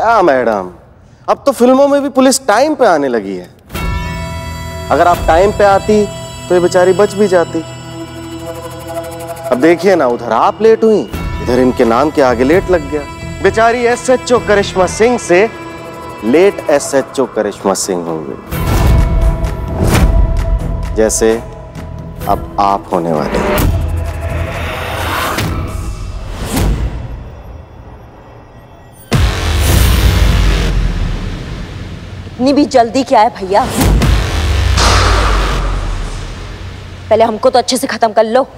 क्या मैडम, अब तो फिल्मों में भी पुलिस टाइम पे आने लगी है। अगर आप टाइम पे आती तो ये बेचारी बच भी जाती। अब देखिए ना, उधर आप लेट हुई, इधर इनके नाम के आगे लेट लग गया। बेचारी S.H.O करिश्मा सिंह से लेट S.H.O करिश्मा सिंह हो गई, जैसे अब आप होने वाले हैं। इतनी भी जल्दी क्या है भैया? पहले हमको तो अच्छे से खत्म कर लो।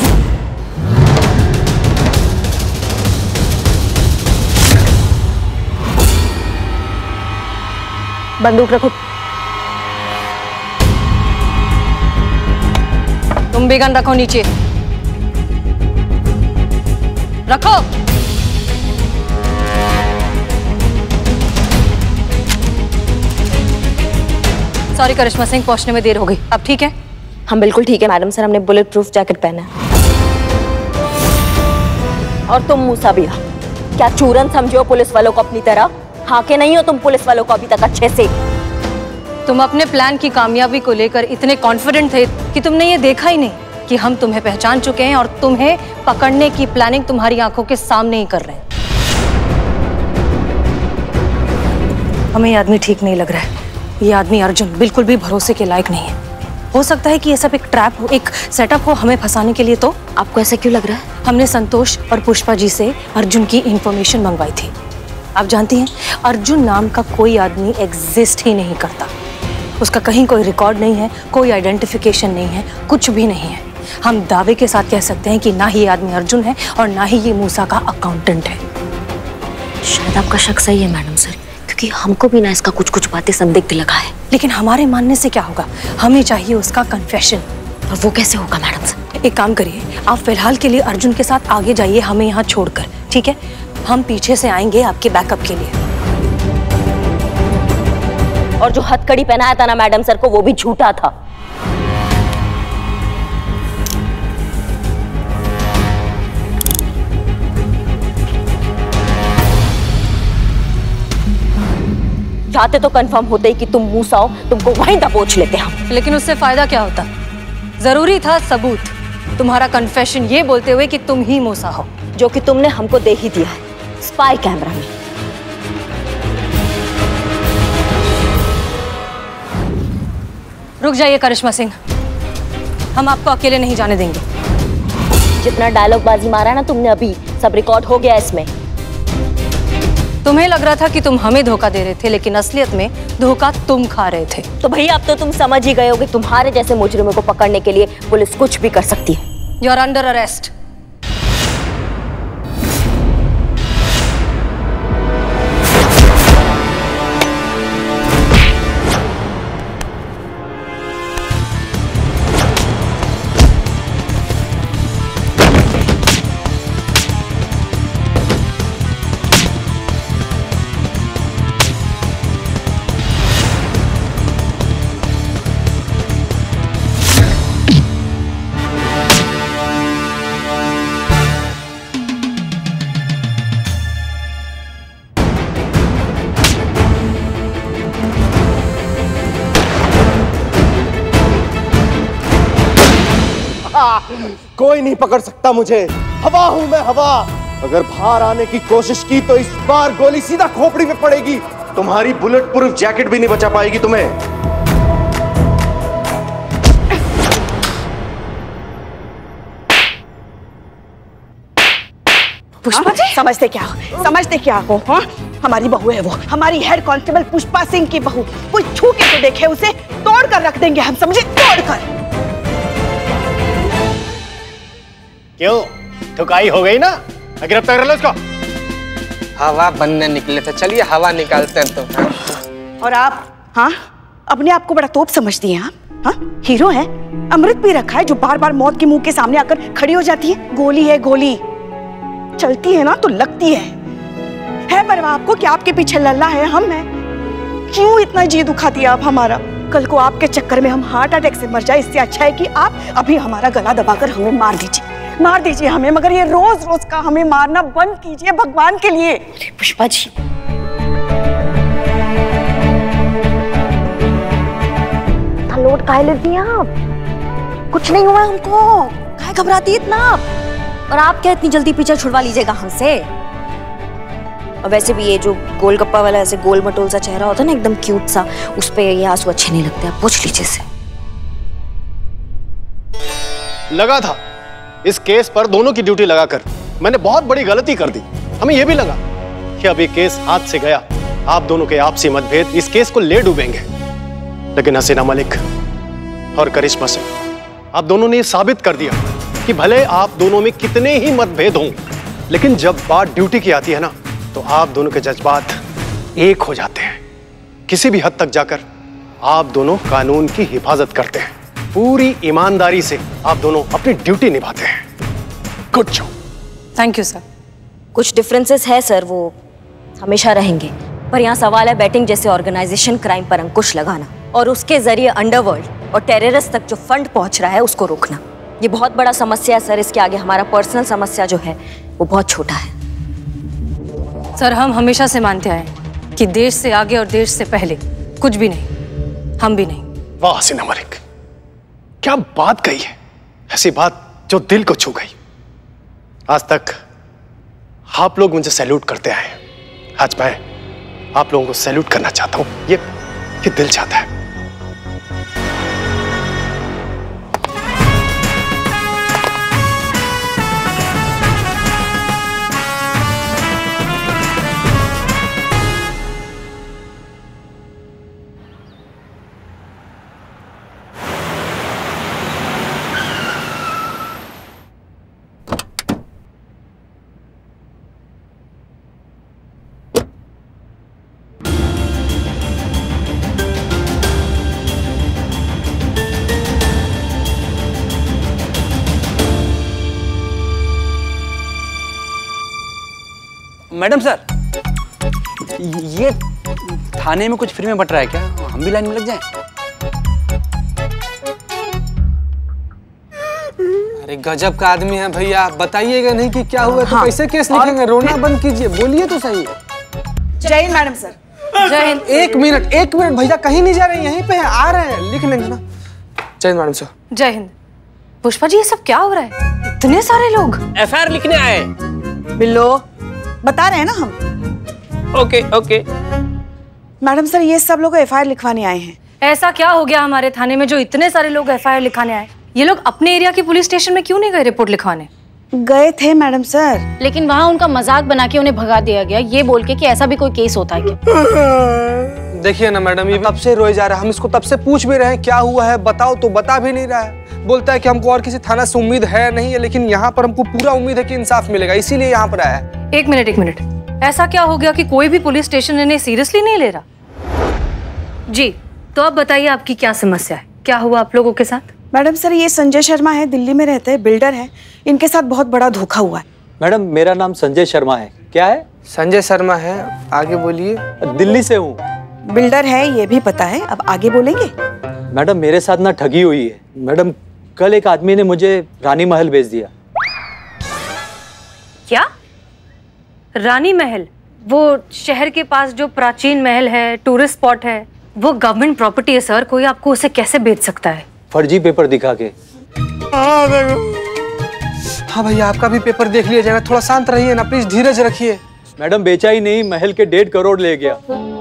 बंदूक रखो। तुम भी गन रखो नीचे। रखो। सॉरी करिश्मा सिंह, पहुंचने में देर हो गई। अब ठीक है? हम बिल्कुल ठीक है मैडम सर, हमने बुलेट प्रूफ जैकेट पहना है। और तुम मूसा भैया, क्या चूरन समझो पुलिस वालों को अपनी तरह? हाँ के नहीं हो तुम पुलिस वालों को अभी तक अच्छे से? तुम अपने प्लान की कामयाबी को लेकर इतने कॉन्फिडेंट थे कि तुमने ये देखा ही नहीं कि हम तुम्हें पहचान चुके हैं और तुम्हें पकड़ने की प्लानिंग तुम्हारी आंखों के सामने ही कर रहे हैं। हमें ये आदमी ठीक नहीं लग रहा है। ये आदमी अर्जुन बिल्कुल भी भरोसे के लायक नहीं है। हो सकता है कि ये सब एक ट्रैप हो, एक सेटअप हो हमें फंसाने के लिए। तो आपको ऐसा क्यों लग रहा है? हमने संतोष और पुष्पा जी से अर्जुन की इंफॉर्मेशन मंगवाई थी। आप जानती हैं, अर्जुन नाम का कोई आदमी एग्जिस्ट ही नहीं करता। उसका कहीं कोई रिकॉर्ड नहीं है, कोई आइडेंटिफिकेशन नहीं है, कुछ भी नहीं है। हम दावे के साथ कह सकते हैं कि ना ही ये आदमी अर्जुन है और ना ही ये मूसा का अकाउंटेंट है। शायद आपका शक सही है मैडम सर, क्योंकि हमको भी ना इसका कुछ कुछ बातें संदिग्ध लगा है। लेकिन हमारे मानने से क्या होगा? हमें चाहिए उसका कन्फेशन। और वो कैसे होगा मैडम सर? एक काम करिए, आप फिलहाल के लिए अर्जुन के साथ आगे जाइए, हमें यहाँ छोड़कर, ठीक है? हम पीछे से आएंगे आपके बैकअप के लिए। और जो हथकड़ी पहनाया था ना मैडम सर को, वो भी झूठा था। चाहते तो कंफर्म होते ही कि तुम मूसा हो, तुमको वहीं दबोच लेते हम। लेकिन उससे फायदा क्या होता? जरूरी था सबूत, तुम्हारा कन्फेशन ये बोलते हुए कि तुम ही मूसा हो, जो कि तुमने हमको दे ही दिया है स्पाई कैमरा में। रुक जाइए करिश्मा सिंह, हम आपको अकेले नहीं जाने देंगे। जितना डायलॉग बाजी मारा है ना तुमने अभी, सब रिकॉर्ड हो गया इसमें। तुम्हें लग रहा था कि तुम हमें धोखा दे रहे थे, लेकिन असलियत में धोखा तुम खा रहे थे। तो भैया अब तो तुम समझ ही गए हो कि तुम्हारे जैसे मुजरिमों को पकड़ने के लिए पुलिस कुछ भी कर सकती है। You are under arrest. कोई नहीं पकड़ सकता मुझे, हवा हूं मैं, हवा। अगर बाहर आने की कोशिश की तो इस बार गोली सीधा खोपड़ी में पड़ेगी। तुम्हारी बुलेट प्रूफ जैकेट भी नहीं बचा पाएगी तुम्हें। पुष्पा जी समझते क्या हो? हाँ? हमारी बहू है वो, हमारी हेड कांस्टेबल पुष्पा सिंह की बहू। कोई छू के तो देखे उसे, तोड़ कर रख देंगे हम, समझे? तोड़ कर। क्यों, ठुकाई हो गई ना? गिरफ्तार कर लो इसको। हवा बनने निकले थे, चलिए हवा निकालते हैं तो। और आप, हाँ, अपने आप को बड़ा तोप समझती हैं आप? हाँ, हीरो है, अमृत भी रखा है जो बार बार मौत के मुंह के सामने आकर खड़ी हो जाती है। गोली है गोली, चलती है ना तो लगती है परवाह आपको कि आपके पीछे लल्ला है, हम हैं। क्यों इतना जी दुखा दिया आप हमारा? कल को आपके चक्कर में हम हार्ट अटैक से मर जाए, इससे अच्छा है कि आप अभी हमारा गला दबाकर हमें मार दीजिए हमें, मगर ये रोज रोज का हमें मारना बंद कीजिए भगवान के लिए। पुष्पा जी चोट काहे लेती हैं आप? कुछ नहीं हुआ हमको, काहे घबराती है इतना आप? और आप क्या इतनी जल्दी पीछे छुड़वा लीजिएगा हमसे? और वैसे भी ये जो गोलगप्पा वाला ऐसे गोल मटोल सा चेहरा होता है ना, एकदम क्यूट सा, उस पे ये आंसू अच्छे नहीं लगते, आप पूछ लीजिए से। लगा था इस केस पर दोनों की ड्यूटी लगाकर मैंने बहुत बड़ी गलती कर दी। हमें यह भी लगा कि अब ये केस हाथ से गया, आप दोनों के आपसी मतभेद इस केस को ले डूबेंगे। लेकिन हसीना मलिक और करिश्मा सिंह, आप दोनों ने साबित कर दिया कि भले आप दोनों में कितने ही मतभेद हों, लेकिन जब बात ड्यूटी की आती है ना, तो आप दोनों के जज्बात एक हो जाते हैं। किसी भी हद तक जाकर आप दोनों कानून की हिफाजत करते हैं। पूरी ईमानदारी से आप दोनों अपनी ड्यूटी निभाते हैं। Good job. Thank you sir. कुछ डिफरेंसेस है सर, वो हमेशा रहेंगे, पर यहाँ सवाल है बैटिंग जैसे ऑर्गेनाइजेशन क्राइम पर अंकुश लगाना और उसके जरिए अंडरवर्ल्ड और टेररिस्ट तक जो फंड पहुंच रहा है उसको रोकना। ये बहुत बड़ा समस्या है सर, इसके आगे हमारा पर्सनल समस्या जो है वो बहुत छोटा है। सर, हम हमेशा से मानते आए कि देश से आगे और देश से पहले कुछ भी नहीं, हम भी नहीं। वाह हसीना मलिक, क्या बात कही है, ऐसी बात जो दिल को छू गई। आज तक आप लोग मुझे सैल्यूट करते आए, आज मैं आप लोगों को सैल्यूट करना चाहता हूं। ये दिल चाहता है। मैडम सर, ये थाने में कुछ फ्री में बट रहा है क्या? हम भी लाइन में लग जाएं? अरे गजब का आदमी है भैया, बताइएगा नहीं कि क्या हुआ तो कैसे केस लिखेंगे? रोना बंद कीजिए, बोलिए तो सही। जय हिंद मैडम सर। जय हिंद। एक मिनट भैया, कहीं नहीं जा रहे, यहीं पे है, आ रहे हैं, लिख लेंगे ना। जय हिंद मैडम सर। जय हिंद। पुष्पा जी, ये सब क्या हो रहा है? इतने सारे लोग एफआईआर लिखने आए। बिल्लो, बता रहे हैं ना हम। ओके। मैडम सर, ये सब लोग एफआईआर लिखवाने आए हैं। ऐसा क्या हो गया हमारे थाने में जो इतने सारे लोग एफआईआर लिखाने आए? ये लोग अपने एरिया की पुलिस स्टेशन में क्यों नहीं गए रिपोर्ट लिखवाने? गए थे मैडम सर, लेकिन वहाँ उनका मजाक बना के उन्हें भगा दिया गया, ये बोल के कि ऐसा भी कोई केस होता है क्या? देखिए ना मैडम, ये तब से रोए जा रहा है, हम इसको तब से पूछ भी रहे हैं क्या हुआ है, बताओ तो बता भी नहीं रहा है। बोलता है कि हमको और किसी थाना से उम्मीद है नहीं है, लेकिन यहाँ पर हमको पूरा उम्मीद है कि इंसाफ मिलेगा, इसीलिए यहाँ पर आया है। एक मिनट, ऐसा क्या हो गया कि कोई भी पुलिस स्टेशन इन्हें सीरियसली नहीं ले रहा? जी, तो अब बताइए आपकी क्या समस्या है, क्या हुआ आप लोगों के साथ? मैडम सर, ये संजय शर्मा है, दिल्ली में रहते हैं, बिल्डर हैं, इनके साथ बहुत बड़ा धोखा हुआ है। मैडम, मेरा नाम संजय शर्मा है। क्या है? संजय शर्मा है, आगे बोलिए। दिल्ली से हूँ। बिल्डर है, ये भी पता है, अब आगे बोलेंगे? मैडम, मेरे साथ ना ठगी हुई है। मैडम, कल एक आदमी ने मुझे रानी महल भेज दिया। क्या? रानी महल? वो शहर के पास जो प्राचीन महल है, टूरिस्ट स्पॉट है, वो गवर्नमेंट प्रॉपर्टी है सर, कोई आपको उसे कैसे बेच सकता है? फर्जी पेपर दिखा के। हाँ भैया, आपका भी पेपर देख लिया जाएगा, थोड़ा शांत रहिए ना प्लीज, धीरज रखिए। मैडम, बेचा ही नहीं, महल के 1.5 करोड़ ले गया।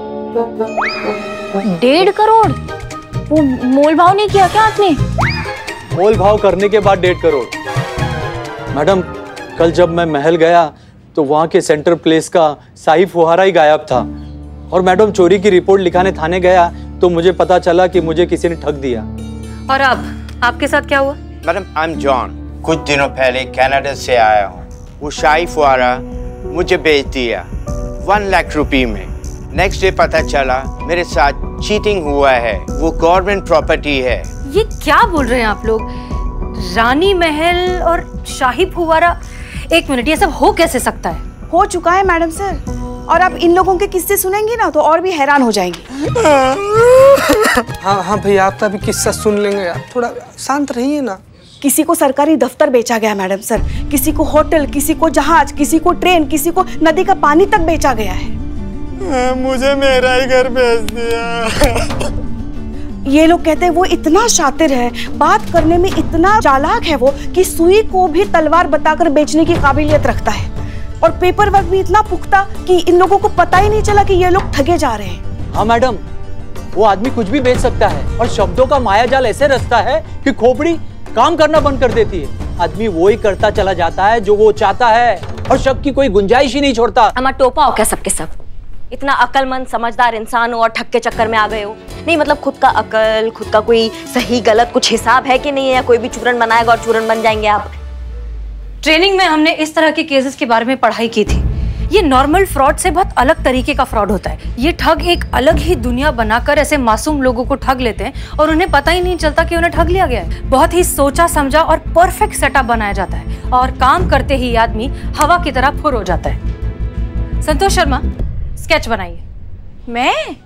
1.5 करोड़? वो मोल भाव नहीं किया क्या आपने? मोल भाव करने के बाद 1.5 करोड़। मैडम, कल जब मैं महल गया तो वहाँ के सेंट्रल प्लेस का शाही फुहारा ही गायब था। और मैडम, चोरी की रिपोर्ट लिखाने थाने गया तो मुझे पता चला कि मुझे किसी ने ठग दिया। और अब आपके साथ क्या हुआ? मैडम, आई एम जॉन, कुछ दिनों पहले कनाडा से आया हूँ। वो शाही फुहारा मुझे बेच दिया 1 लाख रुपए में। नेक्स्ट डे पता चला मेरे साथ चीटिंग हुआ है, वो गवर्नमेंट प्रॉपर्टी है। ये क्या बोल रहे हैं आप लोग? रानी महल और शाही फुहारा? एक मिनट, ये सब हो कैसे सकता है? हो चुका है मैडम सर, और आप इन लोगों के किस्से सुनेंगी ना तो और भी हैरान हो जाएंगी। हाँ भैया, आपका भी किस्सा सुन लेंगे, आप थोड़ा शांत रहिए ना। किसी को सरकारी दफ्तर बेचा गया मैडम सर, किसी को होटल, किसी को जहाज, किसी को ट्रेन, किसी को नदी का पानी तक बेचा गया है। मुझे मेरा ही घर भेज दिया। ये लोग कहते हैं वो इतना शातिर है, बात करने में इतना चालाक है वो कि सुई को भी तलवार बताकर बेचने की काबिलियत रखता है, और पेपर वर्क भी इतना पुख्ता कि इन लोगों को पता ही नहीं चला कि ये लोग ठगे जा रहे हैं। हाँ मैडम, वो आदमी कुछ भी बेच सकता है और शब्दों का मायाजाल ऐसे रचता है कि खोपड़ी काम करना बंद कर देती है। आदमी वो ही करता चला जाता है जो वो चाहता है और शक की कोई गुंजाइश ही नहीं छोड़ता। हमारा टोपा हो क्या सबके सब? इतना अक्लमंद समझदार इंसान हो और ठग के चक्कर में आ गए हो? नहीं मतलब खुद का अकल, खुद का कोई सही गलत कुछ हिसाब है कि नहीं है? कोई भी चूरन बनाएगा और चूरन बन जाएंगे आप। ट्रेनिंग में हमने इस तरह के केसेस के बारे में पढ़ाई की थी। ये नॉर्मल फ्रॉड से बहुत अलग तरीके का फ्रॉड होता है। ये ठग एक अलग ही दुनिया बनाकर ऐसे मासूम लोगों को ठग लेते हैं और उन्हें पता ही नहीं चलता कि उन्हें ठग लिया गया है। बहुत ही सोचा समझा और परफेक्ट सेटअप बनाया जाता है और काम करते ही आदमी हवा की तरह फुर हो जाता है। संतोष शर्मा, स्केच बनाइए। मैं?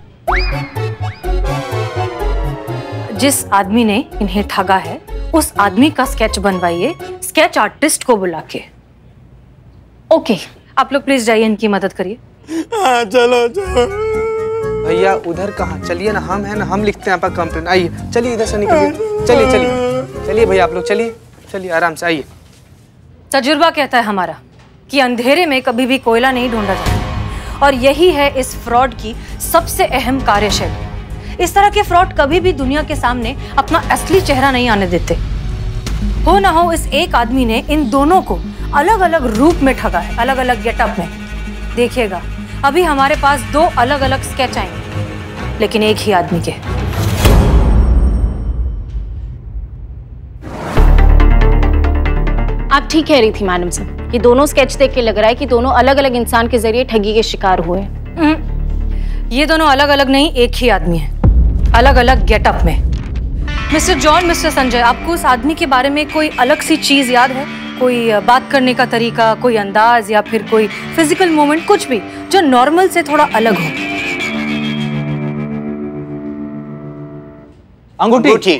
जिस आदमी ने इन्हें ठगा है उस आदमी का स्केच बनवाइए, स्केच आर्टिस्ट को बुला के। ओके, आप लोग प्लीज जाइए, इनकी मदद करिए। चलो चलो भैया, उधर कहाँ? चलिए ना, हम है ना, हम लिखते हैं आपका कंप्लेन। आइए, चलिए इधर से निकलिए। चलिए चलिए चलिए भैया, आप लोग चलिए चलिए, आराम से आइए। तजुर्बा कहता है हमारा कि अंधेरे में कभी भी कोयला नहीं ढूंढा जाता, और यही है इस फ्रॉड की सबसे अहम कार्यशैली। इस तरह के फ्रॉड कभी भी दुनिया के सामने अपना असली चेहरा नहीं आने देते। हो ना हो, इस एक आदमी ने इन दोनों को अलग अलग रूप में ठगा है, अलग अलग गेटअप में। देखिएगा, अभी हमारे पास दो अलग अलग स्केच आएंगे, लेकिन एक ही आदमी के। आप ठीक कह रही थी मैडम साहब, ये दोनों स्केच देख के लग रहा है कि दोनों अलग अलग इंसान के जरिए ठगी के शिकार हुए हैं। ये दोनों अलग अलग नहीं, एक ही आदमी है, अलग अलग गेटअप में। मिस्टर जॉन, मिस्टर संजय, आपको उस आदमी के बारे में कोई अलग सी चीज याद है? कोई बात करने का तरीका, कोई अंदाज या फिर कोई फिजिकल मूवमेंट, कुछ भी जो नॉर्मल से थोड़ा अलग हो? अंगूठी।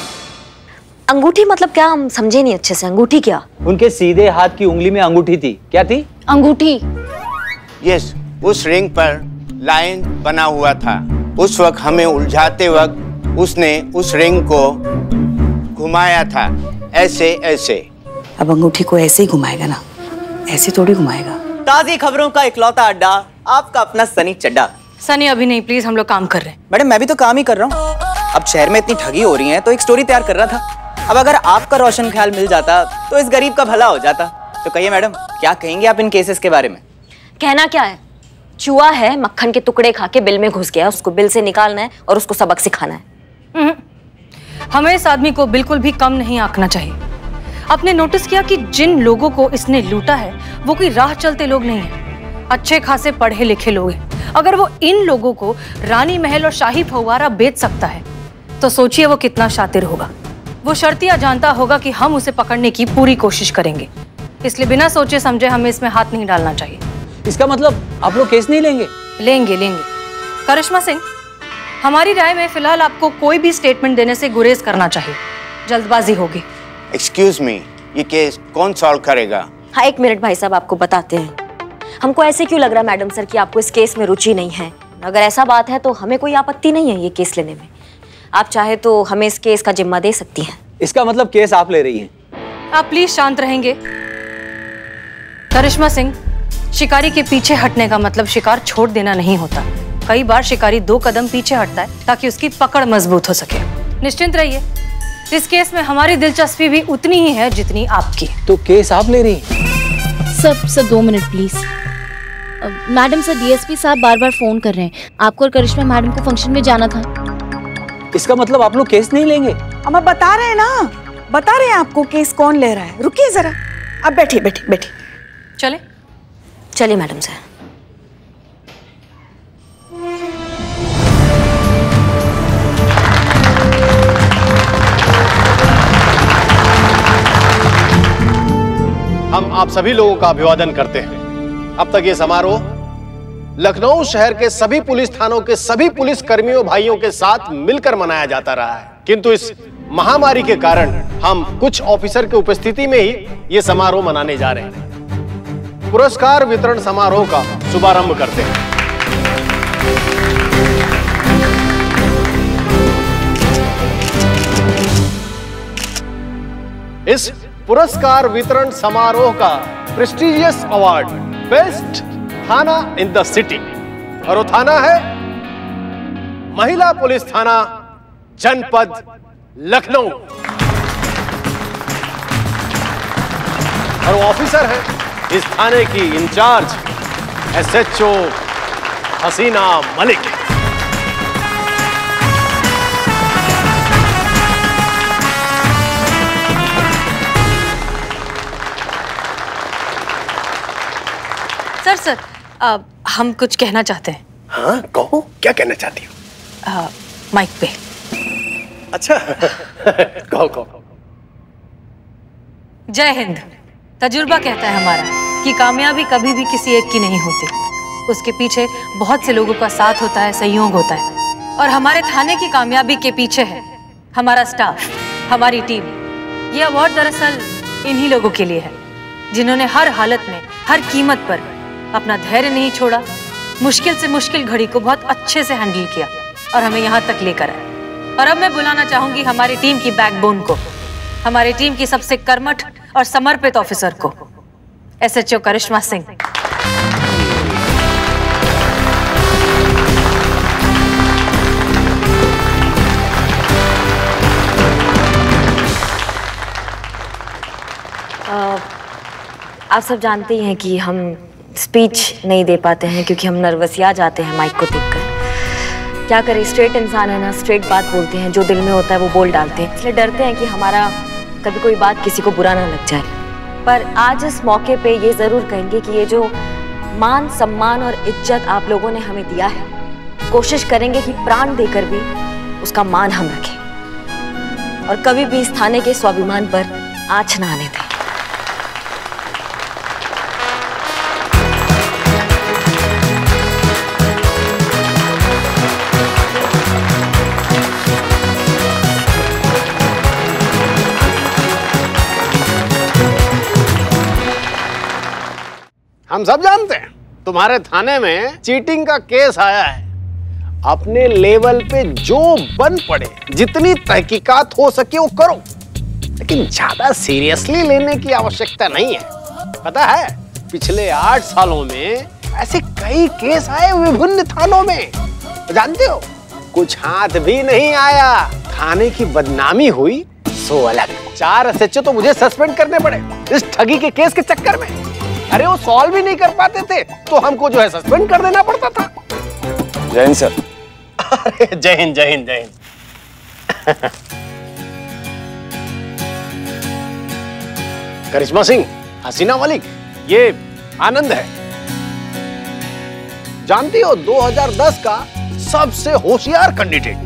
अंगूठी मतलब क्या? हम समझे नहीं अच्छे से। अंगूठी क्या? उनके सीधे हाथ की उंगली में अंगूठी थी। क्या थी? अंगूठी। यस, उस रिंग पर लाइन बना हुआ था। उस वक्त हमें उलझाते वक्त उसने उस रिंग को घुमाया था, ऐसे ऐसे। अब अंगूठी को ऐसे ही घुमाएगा ना, ऐसे थोड़ी घुमाएगा। ताज़ी खबरों का इकलौता अड्डा, आपका अपना सनी चड्डा। सनी अभी नहीं, प्लीज, हम लोग काम कर रहे हैं। मैडम, मैं भी तो काम ही कर रहा हूँ। अब शहर में इतनी ठगी हो रही है तो एक स्टोरी तैयार कर रहा था। अब अगर आपका रोशन ख्याल मिल जाता तो इस गरीब का भला हो जाता। तो कहिए मैडम, क्या कहेंगे आप इन केसेस के बारे में? कहना क्या है? चूहा है, मक्खन के टुकड़े खा के बिल में घुस गया, उसको बिल से निकालना है और उसको सबक सिखाना है। हमें इस आदमी को बिल्कुल भी कम नहीं आंकना चाहिए। आपने नोटिस किया कि जिन लोगों को इसने लूटा है वो कोई राह चलते लोग नहीं है, अच्छे खासे पढ़े लिखे लोग हैं। अगर वो इन लोगों को रानी महल और शाही फव्वारा बेच सकता है तो सोचिए वो कितना शातिर होगा। वो शर्तिया जानता होगा कि हम उसे पकड़ने की पूरी कोशिश करेंगे, इसलिए बिना सोचे समझे हमें इसमें हाथ नहीं डालना चाहिए। इसका मतलब आप लोग केस नहीं लेंगे? लेंगे लेंगे। करिश्मा सिंह, हमारी राय में फिलहाल आपको कोई भी स्टेटमेंट देने से गुरेज करना चाहिए, जल्दबाजी होगी। एक्सक्यूज मी, ये केस कौन सॉल्व करेगा? हाँ, एक मिनट भाई साहब, आपको बताते हैं। हमको ऐसे क्यों लग रहा है मैडम सर कि आपको इस केस में रुचि नहीं है? अगर ऐसा बात है तो हमें कोई आपत्ति नहीं है ये केस लेने में। आप चाहे तो हमें इस केस का जिम्मा दे सकती हैं। इसका मतलब केस आप ले रही हैं? आप प्लीज शांत रहेंगे? करिश्मा सिंह, शिकारी के पीछे हटने का मतलब शिकार छोड़ देना नहीं होता। कई बार शिकारी 2 कदम पीछे हटता है ताकि उसकी पकड़ मजबूत हो सके। निश्चिंत रहिए, इस केस में हमारी दिलचस्पी भी उतनी ही है जितनी आपकी। तो केस आप ले रही हैं? Sir 2 minute please. Madam sir, DSP साहब बार बार फोन कर रहे हैं। आपको और करिश्मा मैडम को फंक्शन में जाना था। इसका मतलब आप लोग केस नहीं लेंगे? हम अब बता रहे हैं ना, बता रहे हैं आपको केस कौन ले रहा है। रुकिए जरा, अब बैठिए बैठिए बैठिए। चले चलिए मैडम सर। हम आप सभी लोगों का अभिवादन करते हैं। अब तक ये समारोह लखनऊ शहर के सभी पुलिस थानों के सभी पुलिस कर्मियों भाइयों के साथ मिलकर मनाया जाता रहा है, किंतु इस महामारी के कारण हम कुछ ऑफिसर की उपस्थिति में ही ये समारोह मनाने जा रहे हैं। पुरस्कार वितरण समारोह का शुभारंभ करते हैं। इस पुरस्कार वितरण समारोह का प्रेस्टिजियस अवार्ड बेस्ट थाना इन द सिटी, और वो थाना है महिला पुलिस थाना जनपद लखनऊ, और वो ऑफिसर है इस थाने की इंचार्ज S.H.O हसीना मलिक। सर हम कुछ कहना चाहते हैं। हाँ कहो, क्या कहना चाहती हो? माइक पे। अच्छा कहो कहो। जय हिंद। तजुर्बा कहता है हमारा कि कामयाबी कभी भी किसी एक की नहीं होती, उसके पीछे बहुत से लोगों का साथ होता है, सहयोग होता है, और हमारे थाने की कामयाबी के पीछे है हमारा स्टाफ, हमारी टीम। ये अवार्ड दरअसल इन्हीं लोगों के लिए है जिन्होंने हर हालत में, हर कीमत पर अपना धैर्य नहीं छोड़ा, मुश्किल से मुश्किल घड़ी को बहुत अच्छे से हैंडल किया और हमें यहाँ तक लेकर आए। और अब मैं बुलाना चाहूंगी हमारी टीम की बैकबोन को, हमारी टीम की सबसे कर्मठ और समर्पित ऑफिसर को, S.H.O करिश्मा सिंह। आप सब जानते ही हैं कि हम स्पीच नहीं दे पाते हैं क्योंकि हम नर्वसिया जाते हैं माइक को देखकर। क्या करें, स्ट्रेट इंसान है ना, स्ट्रेट बात बोलते हैं, जो दिल में होता है वो बोल डालते हैं, इसलिए डरते हैं कि हमारा कभी कोई बात किसी को बुरा ना लग जाए। पर आज इस मौके पे ये ज़रूर कहेंगे कि ये जो मान, सम्मान और इज्जत आप लोगों ने हमें दिया है, कोशिश करेंगे कि प्राण देकर भी उसका मान हम रखें और कभी भी इस थाने के स्वाभिमान पर आँच ना आने दें। हम सब जानते हैं तुम्हारे थाने में चीटिंग का केस आया है। अपने लेवल पे जो बन पड़े, जितनी तहकीकात हो सके वो करो, लेकिन ज्यादा सीरियसली लेने की आवश्यकता नहीं है। पता है, पिछले 8 सालों में ऐसे कई केस आए विभिन्न थानों में, जानते हो, कुछ हाथ भी नहीं आया, थाने की बदनामी हुई सो अलग। 4 SHO तो मुझे सस्पेंड करने पड़े इस ठगी के केस के चक्कर में। अरे वो सॉल्व ही नहीं कर पाते थे तो हमको जो है सस्पेंड कर देना पड़ता था। जय हिंद सर। अरे जय हिंद जय हिंद जय हिंद। करिश्मा सिंह, हसीना मलिक, ये आनंद है। जानती हो 2010 का सबसे होशियार कैंडिडेट।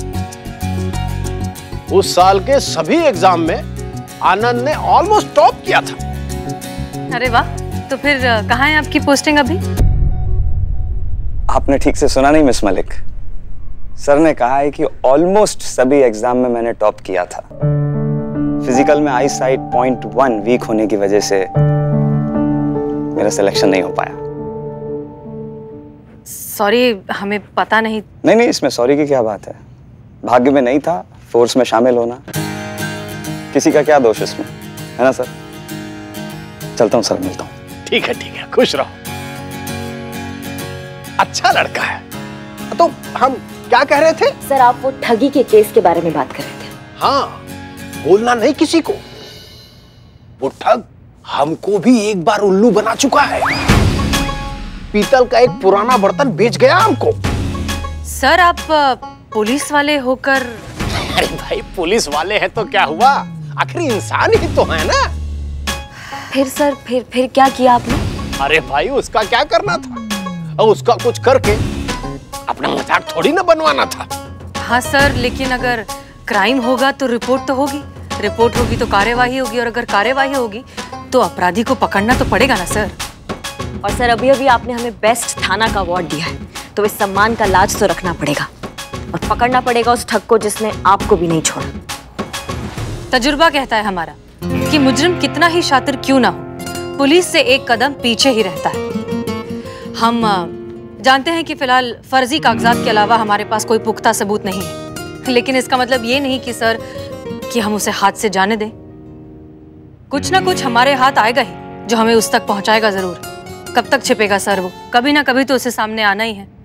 उस साल के सभी एग्जाम में आनंद ने ऑलमोस्ट टॉप किया था। अरे वाह, तो फिर कहाँ है आपकी पोस्टिंग अभी? आपने ठीक से सुना नहीं मिस मलिक, सर ने कहा है कि ऑलमोस्ट सभी एग्जाम में मैंने टॉप किया था। फिजिकल में आई साइट 0.1 वीक होने की वजह से मेरा सिलेक्शन नहीं हो पाया। सॉरी, हमें पता नहीं। नहीं, इसमें सॉरी की क्या बात है, भाग्य में नहीं था फोर्स में शामिल होना, किसी का क्या दोष इसमें, है ना सर? चलता हूँ सर, मिलता हूँ। ठीक है, खुश रहो। अच्छा लड़का है। तो हम क्या कह रहे थे? सर, आप वो ठगी के केस के बारे में बात कर रहे थे। हाँ, बोलना नहीं किसी को। वो ठग हमको भी एक बार उल्लू बना चुका है। पीतल का एक पुराना बर्तन बेच गया हमको। सर, आप पुलिस वाले होकर? अरे भाई, पुलिस वाले हैं तो क्या हुआ, आखिर इंसान ही तो है ना। फिर सर, फिर क्या किया आपने? अरे भाई, उसका क्या करना था, और उसका कुछ करके अपना मजाक थोड़ी ना बनवाना था। हाँ सर, लेकिन अगर क्राइम होगा तो रिपोर्ट तो होगी, रिपोर्ट होगी तो कार्यवाही होगी, और अगर कार्यवाही होगी तो अपराधी को पकड़ना तो पड़ेगा ना सर। और सर, अभी अभी आपने हमें बेस्ट थाना का अवार्ड दिया है, तो इस सम्मान का लाज तो रखना पड़ेगा और पकड़ना पड़ेगा उस ठग को जिसने आपको भी नहीं छोड़ा। तजुर्बा कहता है हमारा कि मुजरिम कितना ही शातिर क्यों ना हो, पुलिस से एक कदम पीछे ही रहता है। हम जानते हैं कि फिलहाल फर्जी कागजात के अलावा हमारे पास कोई पुख्ता सबूत नहीं है, लेकिन इसका मतलब ये नहीं कि सर कि हम उसे हाथ से जाने दें। कुछ ना कुछ हमारे हाथ आएगा ही जो हमें उस तक पहुंचाएगा जरूर। कब तक छिपेगा सर वो? कभी ना कभी तो उसे सामने आना ही है।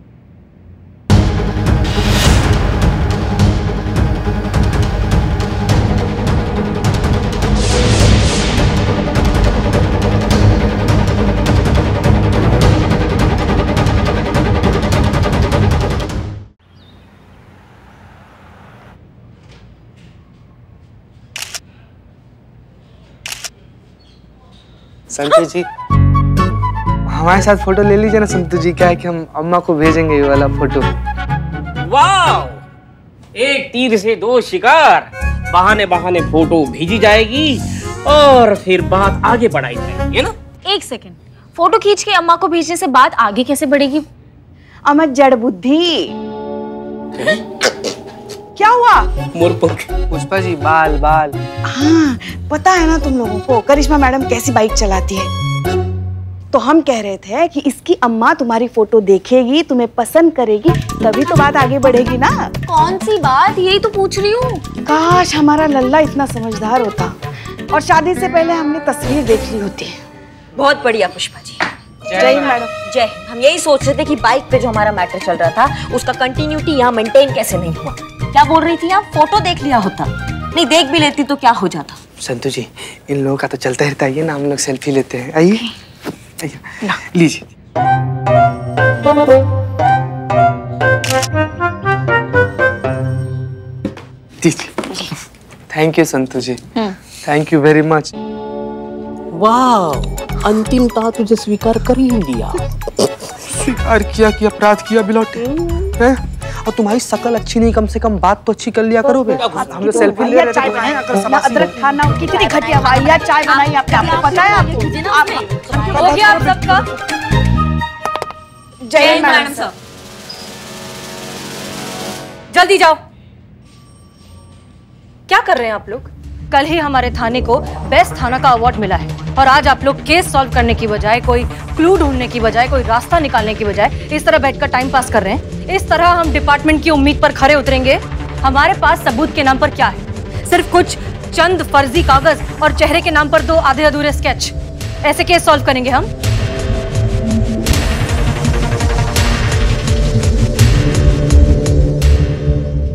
संतोष जी हमारे साथ फोटो ले लीजिए ना। संतोष जी क्या है कि हम अम्मा को भेजेंगे ये वाला फोटो। वाह, एक तीर से दो शिकार। बहाने बहाने फोटो भेजी जाएगी और फिर बात आगे बढ़ाई जाएगी, है ना? एक सेकंड, फोटो खींच के अम्मा को भेजने से बात आगे कैसे बढ़ेगी? अमर जड़ बुद्धि। क्या हुआ? पुष्पा जी बाल बाल। हाँ, पता है ना तुम लोगों को करिश्मा मैडम कैसी बाइक चलाती है। तो हम कह रहे थे कि इसकी अम्मा तुम्हारी फोटो देखेगी, तुम्हें पसंद करेगी, तभी तो बात आगे बढ़ेगी ना। कौन सी बात? यही तो पूछ रही हूँ। काश हमारा लल्ला इतना समझदार होता और शादी से पहले हमने तस्वीर देख ली होती। बहुत बढ़िया पुष्पा जी। जय मैडम। जय। हम यही सोच रहे थे कि बाइक पे जो हमारा मैटर चल रहा था उसका कंटिन्यूटी यहाँ मेंटेन कैसे नहीं हुआ। क्या बोल रही थी आप? फोटो देख लिया होता। नहीं, देख भी लेती तो क्या हो जाता। संतोष जी इन लोगों का तो चलता रहता है ना, हम लोग सेल्फी लेते हैं। आइए लीजिए। Thank you Santosh ji, thank you very much. वाह, अंतिमता तुझे स्वीकार कर ही लिया। स्वीकार किया कि अपराध किया बिलौटे हैं? और तुम्हारी शकल अच्छी नहीं, कम से कम बात तो अच्छी कर लिया करो बे। हम लोग सेल्फी ले रहे थे। अदरक खाना कितनी घटिया वाहिया चाय बनाई आपने, आपको पता है? आपको हो गया आप सबका? जय मैडम साहब। जल्दी जाओ। क्या कर रहे हैं आप लोग? कल ही हमारे थाने को बेस्ट थाना का अवार्ड मिला है और आज आप लोग केस सॉल्व करने की बजाय, कोई क्लू ढूंढने की बजाय, कोई रास्ता निकालने की बजाय इस तरह बैठकर टाइम पास कर रहे हैं। इस तरह हम डिपार्टमेंट की उम्मीद पर खरे उतरेंगे? हमारे पास सबूत के नाम पर क्या है? सिर्फ कुछ चंद फर्जी कागज और चेहरे के नाम पर 2 आधे अधूरे स्केच। ऐसे केस सॉल्व करेंगे हम?